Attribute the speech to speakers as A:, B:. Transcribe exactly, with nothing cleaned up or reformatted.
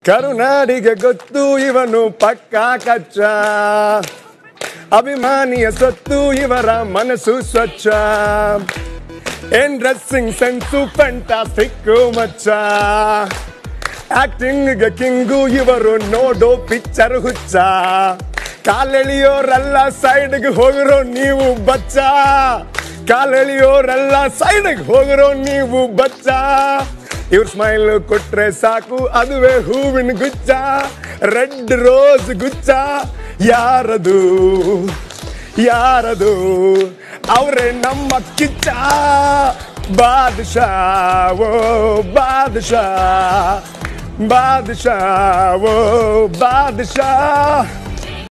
A: ಕರುನಾಡಿಗೆ ಗೊತ್ತು ಇವನು ಪಕ್ಕಾ ಕಚ್ಚ ಅಭಿಮಾನಿಯ ಸೊತ್ತು ಇವರ ಮನಸ್ಸು ಸ್ವಚ್ಛ ಏನ್ ಡ್ರೆಸ್ಸಿಂಗ್ ಸೆನ್ಸು ಫ್ಯಾಂಟಾಸ್ಟಿಕ್ ಮಚ್ಚ ಆಕ್ಟಿಂಗ್ ಕಿಂಗು ಇವರು ನೋಡೋ ಪಿಕ್ಚರ್ ಹುಚ್ಚ ಕಾಲೆಳಿಯೋರೆಲ್ಲ ಸೈಡ್ಗೆ ಹೋಗಿರೋ ನೀವು ಬಚ್ಚ ಕಾಲೆಳಿಯೋರೆಲ್ಲ ಸೈಡ್ಗೆ ಹೋಗಿರೋ ನೀವು ಬಚ್ಚ ಇವ್ರ ಸ್ಮೈಲ್ ಕೊಟ್ರೆ ಸಾಕು ಅದುವೇ ಹೂವಿನ ಗುಚ್ಚ ರೆಡ್ ರೋಸ್ ಗುಚ್ಚ ಯಾರದು ಯಾರದು ಅವರೇ ನಮ್ಮ ಕಿಚ್ಚ ಬಾದಶಾ ಓ ಬಾದಶಾ ಬಾದಶಾ ಓ ಬಾದಶಾ